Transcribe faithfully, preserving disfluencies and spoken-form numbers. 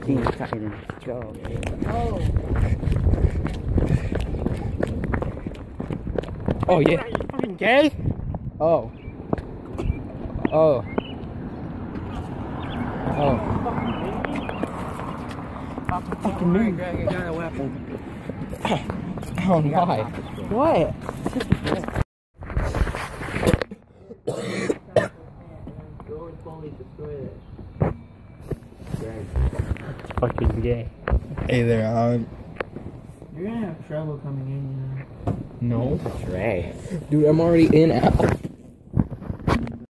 fucking fucking go. Oh. Oh yeah. Are you fucking gay? Oh. Oh. Oh. Fucking me. Greg, you got a weapon. Oh my. What? Go and fully destroy this. It's fucking gay. Hey there, Alan. You're gonna have trouble coming in, you know. No. That's right. Dude, I'm already in out.